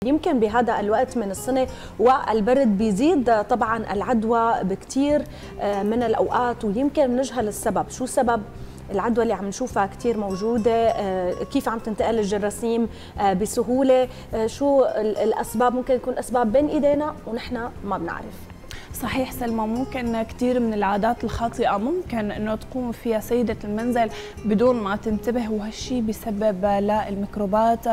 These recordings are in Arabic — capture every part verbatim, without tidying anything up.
يمكن بهذا الوقت من السنة والبرد بيزيد طبعا العدوى بكتير من الأوقات، ويمكن نجهل السبب. شو سبب العدوى اللي عم نشوفها كتير موجودة؟ كيف عم تنتقل الجراثيم بسهولة؟ شو الأسباب؟ ممكن يكون أسباب بين إيدينا ونحن ما بنعرف. صحيح سلمى، ممكن كثير من العادات الخاطئة ممكن انه تقوم فيها سيدة المنزل بدون ما تنتبه، وهالشيء بسبب للميكروبات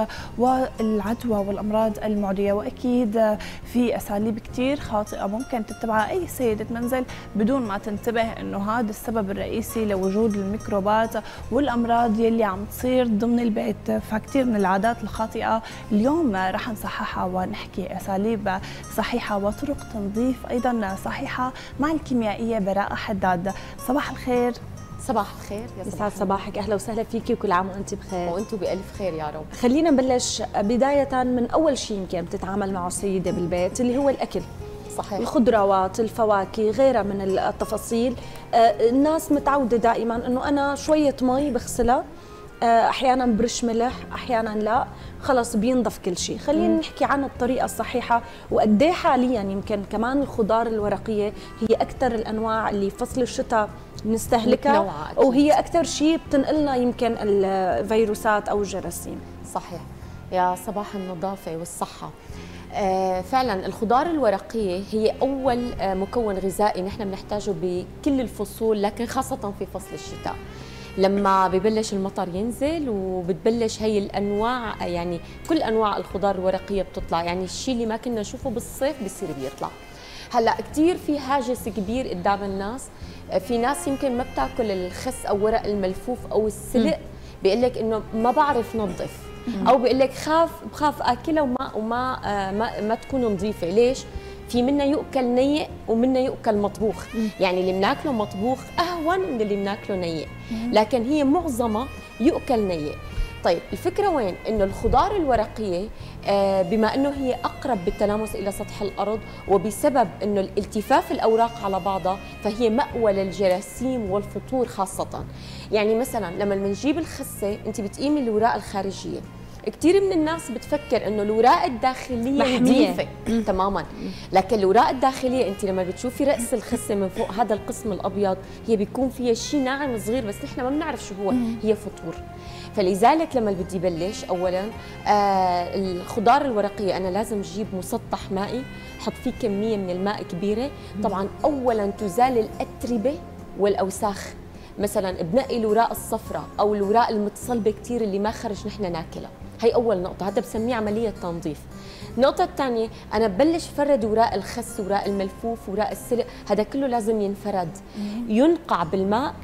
والعدوى والامراض المعدية. واكيد في اساليب كثير خاطئة ممكن تتبعها اي سيدة منزل بدون ما تنتبه انه هذا السبب الرئيسي لوجود الميكروبات والامراض يلي عم تصير ضمن البيت. فكثير من العادات الخاطئة اليوم رح نصححها ونحكي اساليب صحيحة وطرق تنظيف ايضا صحيحة مع الكيميائية براءة حداد. صباح الخير. صباح الخير، يا يسعد صباحك، اهلا وسهلا فيكي وكل عام وانت بخير. وانتم بالف خير يا رب. خلينا نبلش بداية من اول شيء يمكن بتتعامل معه السيدة بالبيت اللي هو الاكل. صحيح. الخضروات، الفواكه، غيرها من التفاصيل. الناس متعودة دائما انه انا شوية مي بغسلها، احيانا برش ملح، احيانا لا، خلص بينضف كل شيء. خلينا نحكي عن الطريقه الصحيحه وقد ايه حاليا يمكن كمان الخضار الورقيه هي اكثر الانواع اللي فصل الشتاء بنستهلكها، وهي اكثر شيء بتنقلنا يمكن الفيروسات او الجراثيم. صحيح. يا صباح النظافه والصحه. آه فعلا الخضار الورقيه هي اول آه مكون غذائي نحن بنحتاجه بكل الفصول، لكن خاصه في فصل الشتاء لما ببلش المطر ينزل وبتبلش هي الانواع، يعني كل انواع الخضار الورقيه بتطلع، يعني الشيء اللي ما كنا نشوفه بالصيف بصير بيطلع. هلا كثير في هاجس كبير قدام الناس، في ناس يمكن ما بتاكل الخس او ورق الملفوف او السلق، بيقول لك انه ما بعرف نظف، او بيقول لك خاف بخاف اكلها وما وما آه ما, ما تكون نظيفه. ليش؟ في منا يؤكل نيء ومنا يؤكل مطبوخ، يعني اللي بناكله مطبوخ اهون من اللي بناكله نيء، لكن هي معظمها يؤكل نيء. طيب الفكره وين؟ انه الخضار الورقيه آه بما انه هي اقرب بالتلامس الى سطح الارض، وبسبب انه الالتفاف الاوراق على بعضها فهي مأوى للجراثيم والفطور خاصه. يعني مثلا لما بنجيب الخسه انت بتقيمي الوراق الخارجيه، كثير من الناس بتفكر انه الوراق الداخليه نظيفه تماما، لكن الوراق الداخليه انت لما بتشوفي راس الخسه من فوق هذا القسم الابيض هي بيكون فيها شيء ناعم صغير، بس نحن ما بنعرف شو هو، هي فطور. فلذلك لما بدي بلش اولا آه الخضار الورقيه انا لازم اجيب مسطح مائي، احط فيه كميه من الماء كبيره. طبعا اولا تزال الاتربه والاوساخ، مثلا بنقي الوراق الصفراء او الوراق المتصلبه كثير اللي ما خرج نحن ناكلها، هي اول نقطه، هذا بسميه عمليه تنظيف. النقطه الثانيه انا ببلش فرد وراق الخس، وراق الملفوف، وراق السلق، هذا كله لازم ينفرد، ينقع بالماء،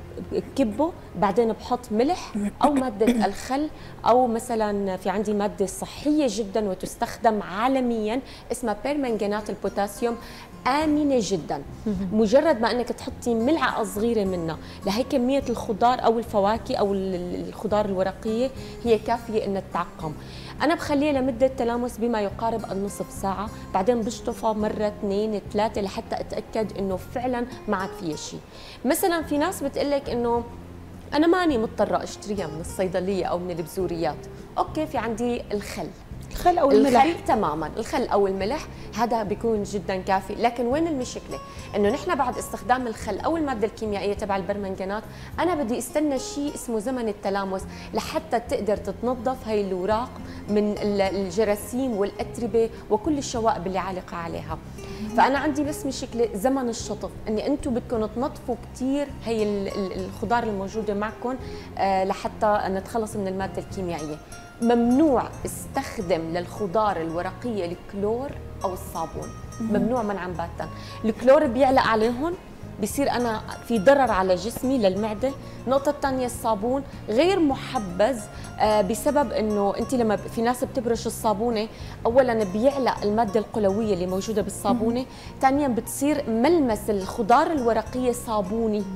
كبه، بعدين بحط ملح او ماده الخل، او مثلا في عندي ماده صحيه جدا وتستخدم عالميا اسمها بيرمنجانات البوتاسيوم، آمنة جدا. مجرد ما انك تحطي ملعقه صغيره منها لهي كميه الخضار او الفواكه او الخضار الورقيه هي كافيه انها تعقم. انا بخليها لمده تلامس بما يقارب النصف ساعه، بعدين بشطفها مره اثنين ثلاثه لحتى اتاكد انه فعلا ما عاد فيها شيء. مثلا في ناس بتقلك انه انا ماني مضطره اشتريها من الصيدليه او من البزوريات، اوكي في عندي الخل الخل او الملح. الخل تماما، الخل او الملح هذا بيكون جدا كافي، لكن وين المشكله؟ انه نحن بعد استخدام الخل او الماده الكيميائيه تبع البرمنجانات انا بدي استنى شيء اسمه زمن التلامس لحتى تقدر تتنظف هي الاوراق من الجراثيم والاتربه وكل الشوائب اللي عالقه عليها. فانا عندي بس مشكله زمن الشطف، اني انتم بدكم تنظفوا كثير هي الخضار الموجوده معكم لحتى نتخلص من الماده الكيميائيه. ممنوع استخدم للخضار الورقيه الكلور او الصابون، ممنوع منعا باتا. الكلور بيعلق عليهم، بصير انا في ضرر على جسمي للمعده. النقطه الثانيه الصابون غير محبذ آه بسبب انه انت لما في ناس بتبرش الصابونه اولا بيعلق الماده القلويه اللي موجوده بالصابونه، ثانيا بتصير ملمس الخضار الورقيه صابوني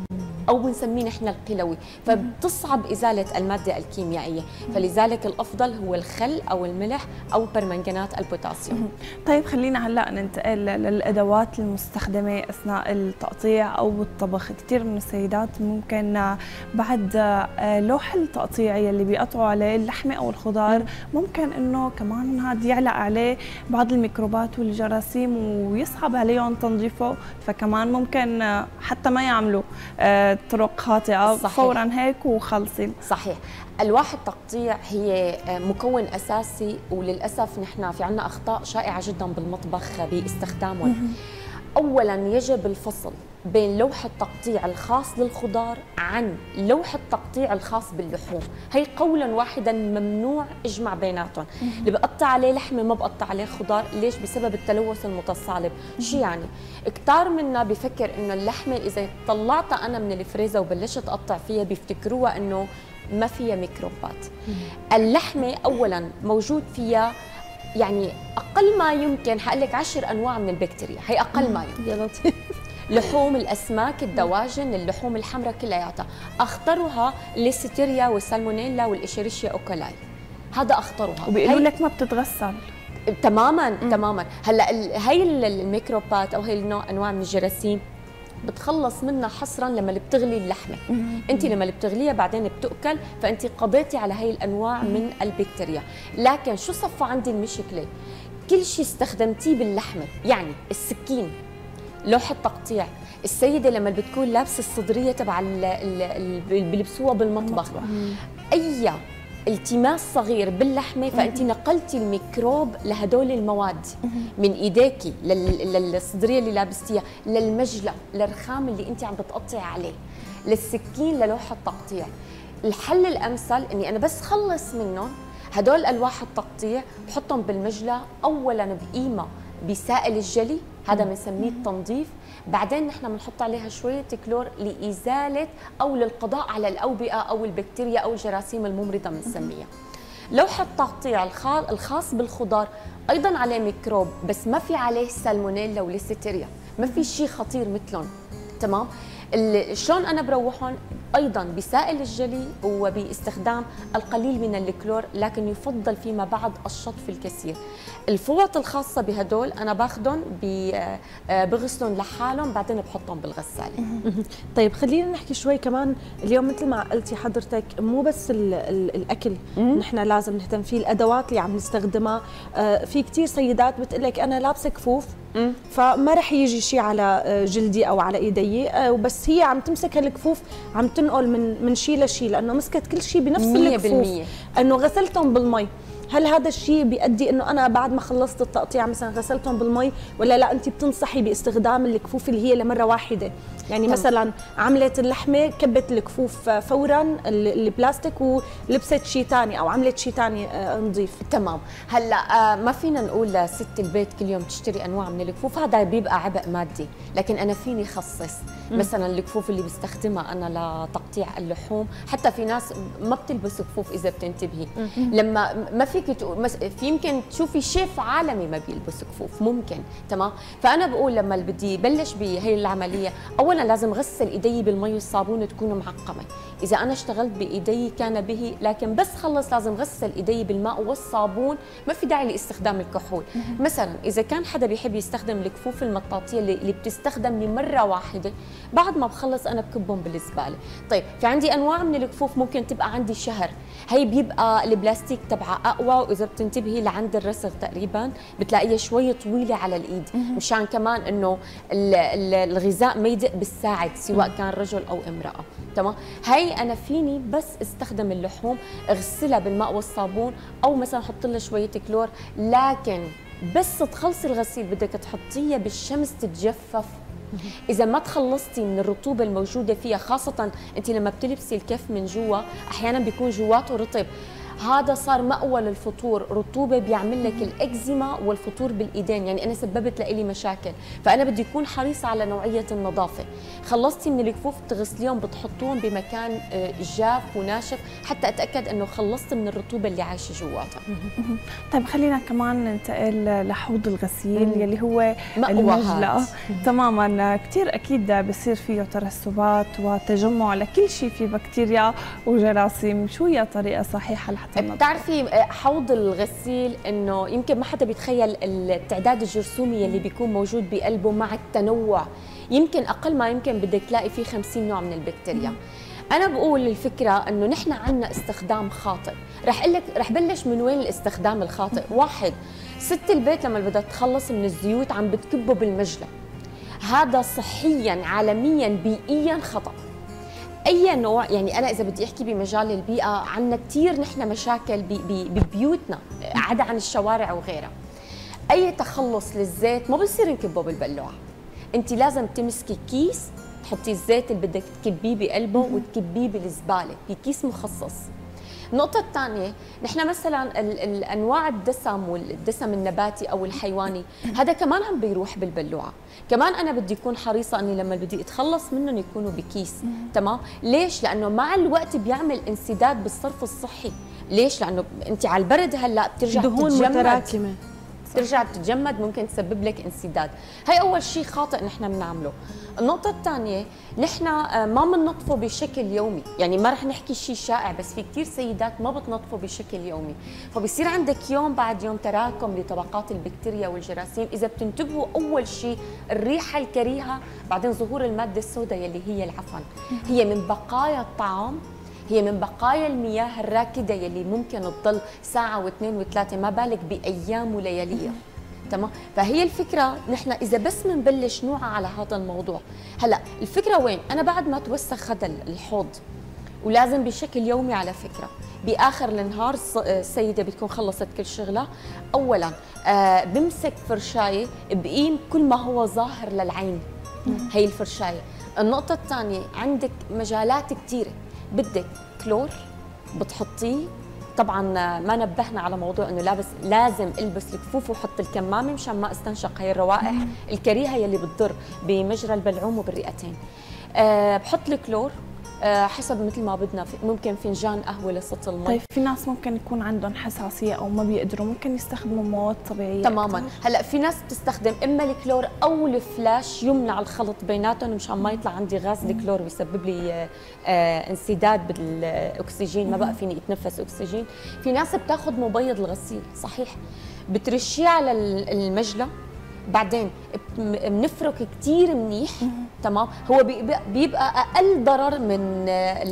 او بنسميه نحن القلوي، فبتصعب ازاله الماده الكيميائيه، فلذلك الافضل هو الخل او الملح او برمنجانات البوتاسيوم. طيب خلينا هلا ننتقل للادوات المستخدمه اثناء التقطيع او الطبخ. كثير من السيدات ممكن بعد لوح التقطيع اللي بيقطعوا عليه اللحمه او الخضار ممكن انه كمان هذا يعلق عليه بعض الميكروبات والجراثيم ويصعب عليهم تنظيفه، فكمان ممكن حتى ما يعملوا طرق خاطئه. صحيح. فورا هيك وخلصين. صحيح. الواح التقطيع هي مكون اساسي، وللاسف نحن في عندنا اخطاء شائعه جدا بالمطبخ باستخدامهم. اولا يجب الفصل بين لوح التقطيع الخاص للخضار عن لوح التقطيع الخاص باللحوم، هي قولا واحدا ممنوع اجمع بيناتهم. اللي بقطع عليه لحمه ما بقطع عليه خضار، ليش؟ بسبب التلوث المتصالب. شو يعني؟ كتار منا بفكر انه اللحمه اذا طلعتها انا من الفريزر وبلشت اقطع فيها بيفتكروها انه ما فيها ميكروبات. اللحمه اولا موجود فيها يعني اقل ما يمكن، حقول لك عشر انواع من البكتيريا، هي اقل ما يمكن. يا لطيف. لحوم الاسماك، الدواجن، اللحوم الحمراء كلياتها، اخطرها الليستيريا والسالمونيلا والاشيريشيا اوكولاي، هذا اخطرها. وبيقولوا لك ما بتتغسل تماما. مم. تماما. هلا هي الميكروبات او هي النوع انواع من الجراثيم بتخلص منها حصرا لما اللي بتغلي اللحمه. انت لما اللي بتغليها بعدين بتؤكل، فانت قضيتي على هي الانواع من البكتيريا. لكن شو صفى عندي المشكله؟ كل شيء استخدمتيه باللحمه، يعني السكين، لوح التقطيع، السيده لما بتكون لابسه الصدريه تبع اللي بيلبسوها بالمطبخ، اي التماس صغير باللحمه فانت نقلتي الميكروب لهدول المواد من ايديكي للصدريه اللي لابستيها، للمجلى، للرخام اللي انت عم بتقطعي عليه، للسكين، للوح التقطيع. الحل الامثل اني انا بس خلص منهم هدول الواح التقطيع، بحطهم بالمجلى، اولا بقيمه بسائل الجلي، هذا بنسميه التنظيف، بعدين نحن بنحط عليها شويه كلور لازاله او للقضاء على الاوبئه او البكتيريا او الجراثيم الممرضه بنسميها. لوح التقطيع الخاص بالخضار ايضا عليه ميكروب، بس ما في عليه سالمونيلا وليستيريا، ما في شيء خطير مثلهم. تمام؟ شلون انا بروحهم؟ ايضا بسائل الجلي وباستخدام القليل من الكلور، لكن يفضل فيما بعد الشطف الكثير. الفوط الخاصه بهدول انا باخذهم بغسلهم لحالهم، بعدين بحطهم بالغساله. طيب خلينا نحكي شوي كمان اليوم، مثل ما قلتي حضرتك، مو بس ال ال الاكل نحن لازم نهتم فيه، الادوات اللي عم نستخدمها. في كثير سيدات بتقول لك انا لابسه كفوف فما رح يجي شيء على جلدي او على ايدي، وبس هي عم تمسك الكفوف عم تنقل من من شيء لشيء، لانه مسكت كل شيء بنفس الكفوف، انه غسلتهم بالمي. هل هذا الشيء بيؤدي انه انا بعد ما خلصت التقطيع مثلا غسلتهم بالمي، ولا لا انت بتنصحي باستخدام الكفوف اللي هي لمره واحده؟ يعني طبعا. مثلا عملت اللحمه كبت الكفوف فورا البلاستيك ولبست شيء ثاني او عملت شيء ثاني نظيف. تمام. هلا ما فينا نقول لست البيت كل يوم تشتري انواع من الكفوف، هذا بيبقى عبء مادي، لكن انا فيني خصص مثلا الكفوف اللي بستخدمها انا لتقطيع اللحوم. حتى في ناس ما بتلبس كفوف اذا بتنتبهي، لما ما فيك في يمكن تشوفي شيف عالمي ما بيلبس كفوف، ممكن. تمام. فانا بقول لما بدي بلش بهي العمليه، اولا لازم غسل ايدي بالمي والصابون تكون معقمه. اذا انا اشتغلت بايدي كان به، لكن بس خلص لازم غسل ايدي بالماء والصابون، ما في داعي لاستخدام الكحول. مثلا اذا كان حدا بيحب يستخدم الكفوف المطاطيه اللي, اللي بتستخدم لمره واحده، بعد ما بخلص انا بكبهم بالزباله. طيب في عندي انواع من الكفوف ممكن تبقى عندي شهر، هي بيبقى البلاستيك تبعها اقوى، واذا بتنتبهي لعند الرسغ تقريبا بتلاقيها شوي طويله على الايد، مشان كمان انه الغذاء ما يدق بالساعد سواء كان رجل او امراه. تمام. هي انا فيني بس استخدم اللحوم اغسلها بالماء والصابون، او مثلا احط لها شويه كلور، لكن بس تخلصي الغسيل بدك تحطيها بالشمس تتجفف. إذا ما تخلصتي من الرطوبة الموجودة فيها، خاصة أنت لما بتلبسي الكف من جوا أحيانا بيكون جواته رطب، هذا صار مأوى للفطور، رطوبه بيعمل لك الاكزيما والفطور بالايدين، يعني انا سببت لي مشاكل، فانا بدي اكون حريصه على نوعيه النظافه. خلصتي من الكفوف تغسليهم بتحطوهم بمكان جاف وناشف حتى اتاكد انه خلصت من الرطوبه اللي عايشه جواتها. طيب خلينا كمان ننتقل لحوض الغسيل مم. يلي هو المجلة. تماما، كثير اكيد بصير فيه ترسبات وتجمع لكل شيء في بكتيريا وجراثيم، شو هي طريقه صحيحه لحتى ننظف؟ بتعرفي حوض الغسيل انه يمكن ما حدا بيتخيل التعداد الجرثومي اللي بيكون موجود بقلبه مع التنوع، يمكن اقل ما يمكن بدك تلاقي فيه خمسين نوع من البكتيريا. انا بقول الفكره انه نحن عندنا استخدام خاطئ، رح اقول لك رح بلش من وين الاستخدام الخاطئ. واحد، ست البيت لما بدها تخلص من الزيوت عم بتكبه بالمجلة، هذا صحيا عالميا بيئيا خطأ. اي نوع، يعني انا اذا بدي احكي بمجال البيئه عندنا كثير نحن مشاكل ببيوتنا عدا عن الشوارع وغيرها. اي تخلص للزيت ما بصير نكبه بالبلوعه، انت لازم تمسكي كيس تحطي الزيت اللي بدك تكبيه بقلبه وتكبيه بالزباله بكيس مخصص. النقطة الثانية، نحن مثلا الانواع الدسم والدسم النباتي او الحيواني هذا كمان عم بيروح بالبلوعة، كمان انا بدي اكون حريصة اني لما بدي اتخلص منهم يكونوا بكيس. تمام؟ ليش؟ لانه مع الوقت بيعمل انسداد بالصرف الصحي. ليش؟ لانه انت على البرد هلا بترجع دهون تتجمد، متراكمة ترجع تتجمد، ممكن تسبب لك انسداد. هي اول شيء خاطئ نحن بنعمله. النقطة الثانية، نحن ما بننظفه بشكل يومي، يعني ما رح نحكي شيء شائع بس في كثير سيدات ما بتنظفه بشكل يومي، فبصير عندك يوم بعد يوم تراكم لطبقات البكتيريا والجراثيم. إذا بتنتبهوا أول شيء الريحة الكريهة، بعدين ظهور المادة السوداء يلي هي العفن، هي من بقايا الطعام، هي من بقايا المياه الراكدة يلي ممكن تضل ساعة واثنين وثلاثة، ما بالك بأيام ولياليها. تمام؟ فهي الفكرة نحن إذا بس بنبلش نوعى على هذا الموضوع. هلا الفكرة وين؟ أنا بعد ما توسخ هذا الحوض، ولازم بشكل يومي على فكرة، بآخر النهار السيدة بتكون خلصت كل شغلها، أولاً آه بمسك فرشاية بقيم كل ما هو ظاهر للعين، هي الفرشاية. النقطة الثانية، عندك مجالات كثيرة، بدك كلور بتحطيه، طبعا ما نبهنا على موضوع انه لابس لازم البس الكفوف وحط الكمامه مشان ما استنشق هي الروائح الكريهه يلي بتضر بمجرى البلعوم وبالرئتين. أه بحط الكلور أه حسب مثل ما بدنا، ممكن فنجان قهوه لصوت المي. طيب في ناس ممكن يكون عندهم حساسيه او ما بيقدروا، ممكن يستخدموا مواد طبيعيه تماما أكتر. هلا في ناس بتستخدم اما الكلور او الفلاش يمنع الخلط بيناتهم مشان ما يطلع عندي غاز الكلور ويسبب لي آه انسداد بالاكسجين، ما بقى فيني اتنفس اكسجين. في ناس بتاخذ مبيض الغسيل، صحيح بترشيه على المجلة، بعدين بنفرك كثير منيح. تمام؟ هو بيبقى اقل ضرر من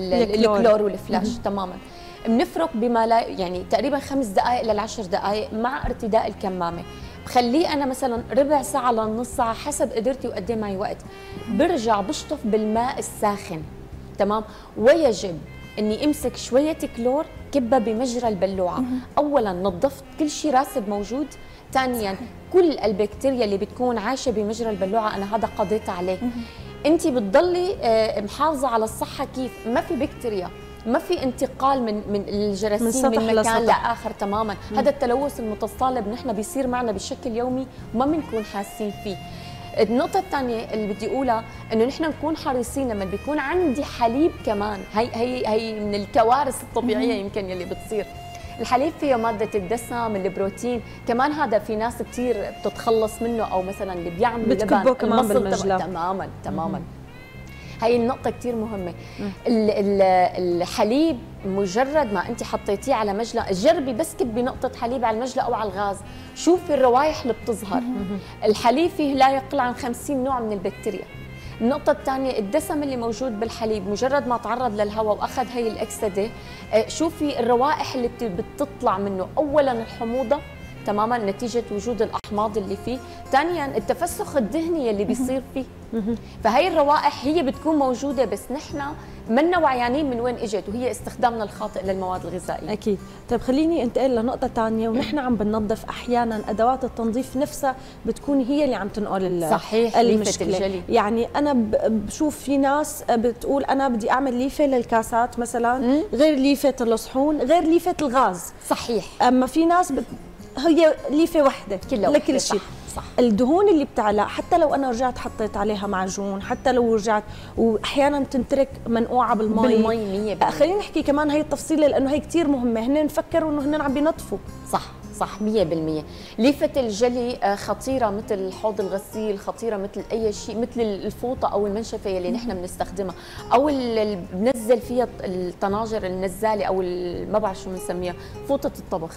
الكلور والفلاش. تماما بنفرك بما لا يعني تقريبا خمس دقائق للعشر دقائق مع ارتداء الكمامه. بخليه انا مثلا ربع ساعه لنص ساعه حسب قدرتي وقد ايه معي وقت، برجع بشطف بالماء الساخن. تمام؟ ويجب اني امسك شويه كلور كبه بمجرى البلوعه. اولا نظفت كل شيء راسب موجود، ثانيا كل البكتيريا اللي بتكون عايشه بمجرى البلوعه انا هذا قضيت عليه. انت بتضلي محافظه على الصحه، كيف؟ ما في بكتيريا، ما في انتقال من من الجراثيم من, من مكان لاخر. تماما مم. هذا التلوث المتصالب نحن بيصير معنا بشكل يومي وما بنكون حاسين فيه. النقطة الثانية اللي بدي أقولها إنه نحن نكون حريصين لما بيكون عندي حليب كمان، هي هي هي من الكوارث الطبيعية يمكن يلي بتصير. الحليب فيه مادة الدسم، البروتين، كمان هذا في ناس كثير بتتخلص منه، أو مثلا اللي بيعملوا بتكبه كمان بالمجلة. تماما تماما. هي النقطة كثير مهمة. الحليب مجرد ما انت حطيتيه على مجلة، جربي بس كبي نقطة حليب على المجلة او على الغاز، شوفي الروائح اللي بتظهر. الحليب فيه لا يقل عن خمسين نوع من البكتيريا. النقطة الثانية، الدسم اللي موجود بالحليب مجرد ما تعرض للهواء واخذ هي الاكسدة، شوفي الروائح اللي بتطلع منه. اولا الحموضة، تماما نتيجه وجود الاحماض اللي فيه. ثانيا التفسخ الدهني اللي بيصير فيه. فهي الروائح هي بتكون موجوده، بس نحن منا وعيانين من وين اجت، وهي استخدامنا الخاطئ للمواد الغذائيه. اكيد. طيب خليني انتقل لنقطه ثانيه، ونحن عم بننظف احيانا ادوات التنظيف نفسها بتكون هي اللي عم تنقل صحيح المشكله. ليفة الجلي. يعني انا بشوف في ناس بتقول انا بدي اعمل ليفه للكاسات مثلا، مم. غير ليفه الصحون، غير ليفه الغاز. صحيح. اما في ناس بت... هي ليفه وحده لكل شيء. صح. الدهون اللي بتعلق حتى لو انا رجعت حطيت عليها معجون، حتى لو رجعت، واحيانا تنترك منقوعه بالمي بالمي مية بالمية. خلينا نحكي كمان هي التفصيله لانه هي كثير مهمه، هن نفكروا انه هن عم بينظفوا. صح صح مية بالمية. ليفة الجلي خطيرة مثل حوض الغسيل، خطيرة مثل أي شيء، مثل الفوطة أو المنشفة اللي نحن بنستخدمها، أو اللي بنزل فيها الطناجر النزالة، أو ما بعرف شو بنسميها، فوطة الطبخ.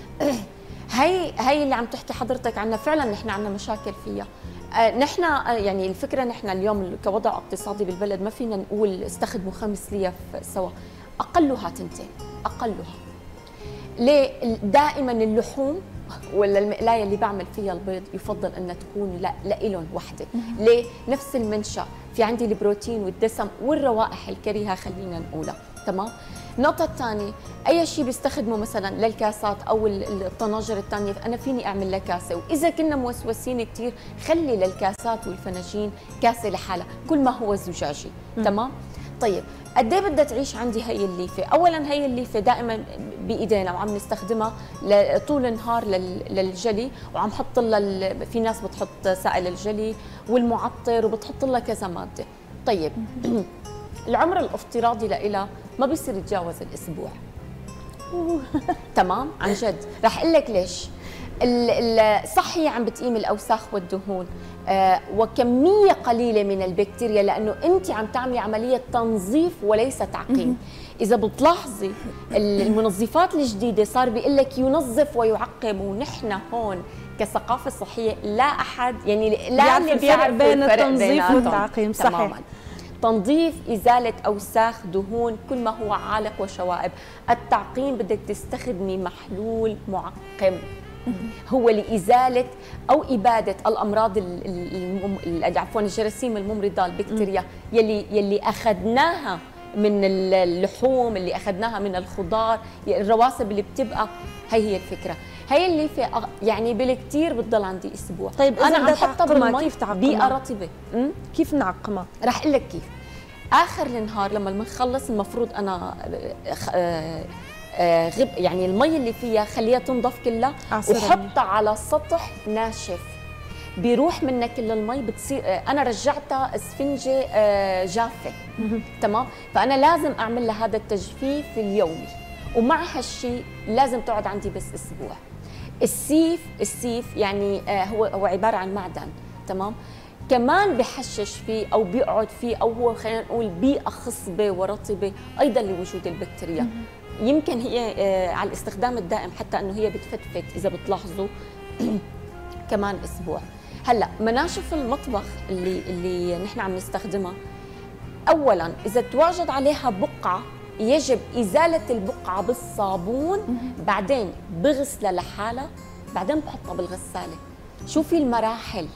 هي هي اللي عم تحكي حضرتك عنها، فعلا نحن عندنا مشاكل فيها. آه نحن آه يعني الفكره نحن اليوم كوضع اقتصادي بالبلد ما فينا نقول استخدموا خمس ليف سوا، اقلها تنتين، اقلها. ليه؟ دائما اللحوم ولا المقلايه اللي بعمل فيها البيض يفضل انها تكون لا لإلهم وحده. ليه؟ نفس المنشا، في عندي البروتين والدسم والروائح الكريهه خلينا نقولها، تمام؟ النقطة الثانية، أي شيء بيستخدمه مثلا للكاسات أو الطناجر الثانية، أنا فيني أعمل لها كاسة، وإذا كنا موسوسين كثير خلي للكاسات والفناجين كاسة لحالها، كل ما هو زجاجي، تمام؟ طيب قد ايه بدها تعيش عندي هي الليفه؟ اولا هي الليفه دائما بايدينا وعم نستخدمها طول النهار للجلي، وعم حط لها، في ناس بتحط سائل الجلي والمعطر وبتحط لها كذا ماده. طيب العمر الافتراضي لها ما بيصير يتجاوز الاسبوع. تمام؟ عن جد رح اقول لك ليش. صح هي عم بتقيم الاوساخ والدهون آه وكميه قليله من البكتيريا، لانه انت عم تعملي عمليه تنظيف وليس تعقيم. اذا بتلاحظي المنظفات الجديده صار بيقول لك ينظف ويعقم، ونحن هون كثقافه صحيه لا احد يعني لا اللي بيعرف بين التنظيف والتعقيم. صحيح. تنظيف، إزالة أوساخ، دهون، كل ما هو عالق وشوائب. التعقيم بدك تستخدمي محلول معقم هو لإزالة أو إبادة الأمراض عفوا الجراثيم الممرضة، البكتيريا يلي يلي أخذناها من اللحوم، اللي أخذناها من الخضار، الرواسب اللي بتبقى. هي هي الفكرة. هي اللي في يعني بالكثير بتضل عندي اسبوع. طيب انا عم حطها بالمي كيف تعقمها؟ بيئه رطبه. كيف نعقمها؟ رح اقول لك كيف. اخر النهار لما بنخلص المفروض انا غب يعني المي اللي فيها خليها تنضف كلها وحطها على سطح ناشف، بيروح منها كل المي، بتصير انا رجعتها اسفنجه جافه. تمام؟ فانا لازم اعمل لها هذا التجفيف اليومي، ومع هالشيء لازم تقعد عندي بس اسبوع. السيف السيف يعني هو هو عباره عن معدن، تمام؟ كمان بحشش فيه او بيقعد فيه، او هو خلينا نقول بيئه خصبه ورطبه ايضا لوجود البكتيريا. يمكن هي على الاستخدام الدائم حتى انه هي بتفتفت اذا بتلاحظوا كمان اسبوع. هلا مناشف المطبخ اللي اللي نحن عم نستخدمها، اولا اذا تواجد عليها بقعه يجب ازاله البقعه بالصابون، بعدين بغسلها لحالها، بعدين بحطها بالغساله. شوفي المراحل.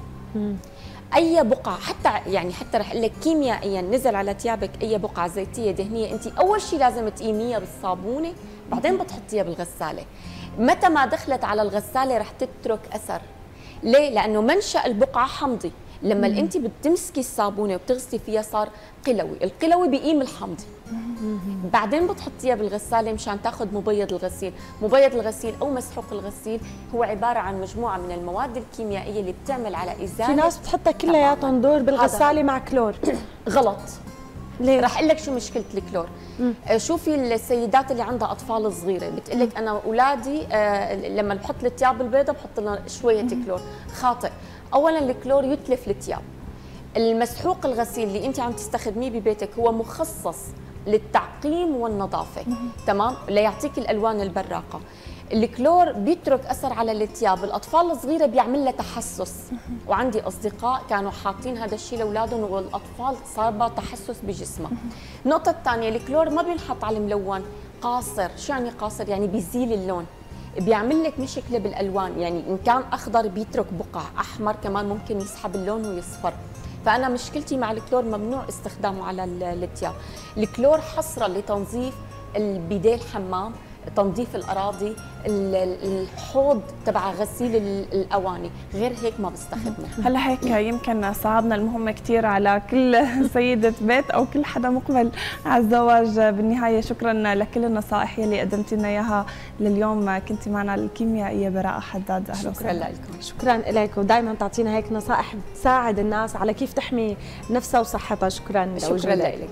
اي بقعه حتى يعني حتى رح اقول لك كيميائيا نزل على ثيابك اي بقعه زيتيه دهنيه، انت اول شيء لازم تقيميها بالصابونه، بعدين بتحطيها بالغساله. متى ما دخلت على الغساله رح تترك اثر. ليه؟ لانه منشا البقعه حمضي، لما انت بتمسكي الصابونه وبتغسلي فيها صار قلوي، القلوي بيقيم الحمضي. بعدين بتحطيها بالغساله مشان تاخذ مبيض الغسيل، مبيض الغسيل او مسحوق الغسيل هو عباره عن مجموعه من المواد الكيميائيه اللي بتعمل على ازاله. في ناس بتحطها كلياتهم دور بالغساله مع كلور. غلط. ليه؟ رح اقول لك شو مشكله الكلور. مم. شوفي السيدات اللي عندها اطفال صغيره بتقول لك انا اولادي آه لما بحط الثياب البيضاء بحط لها شويه مم. كلور. خاطئ. اولا الكلور يتلف الثياب. المسحوق الغسيل اللي انت عم تستخدميه ببيتك هو مخصص للتعقيم والنظافه، تمام؟ ليعطيك الالوان البراقه. الكلور بيترك اثر على الثياب، الاطفال الصغيره بيعمل لها تحسس، وعندي اصدقاء كانوا حاطين هذا الشيء لاولادهم والاطفال صار بها تحسس بجسمها. النقطه الثانيه الكلور ما بينحط على الملون، قاصر. شو يعني قاصر؟ يعني بيزيل اللون. بيعمل لك مشكله بالالوان، يعني ان كان اخضر بيترك بقع، احمر كمان ممكن يسحب اللون ويصفر. فانا مشكلتي مع الكلور ممنوع استخدامه على الثياب. الكلور حصرا لتنظيف البيديه الحمام، تنظيف الاراضي، الحوض تبع غسيل الاواني، غير هيك ما بستخدمه. هلا هيك يمكن صعبنا المهمه كثير على كل سيده بيت او كل حدا مقبل على الزواج. بالنهايه شكرا لكل النصائح يلي قدمتي لنا اياها لليوم. كنتي معنا الكيميائيه براءه حداد، اهلا شكرا لكم. شكرا لك، ودائما تعطينا هيك نصائح بتساعد الناس على كيف تحمي نفسها وصحتها. شكرا شكرا لك.